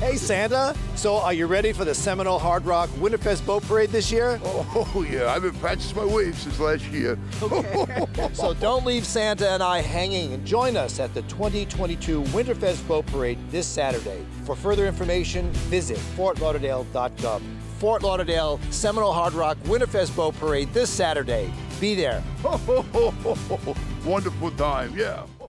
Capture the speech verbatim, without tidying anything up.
Hey, Santa. So are you ready for the Seminole Hard Rock Winterfest Boat Parade this year? Oh, yeah. I've been practicing my waves since last year. Okay. So don't leave Santa and I hanging and join us at the twenty twenty-two Winterfest Boat Parade this Saturday. For further information, visit fort lauderdale dot gov. Fort Lauderdale Seminole Hard Rock Winterfest Boat Parade this Saturday. Be there. Wonderful time, yeah.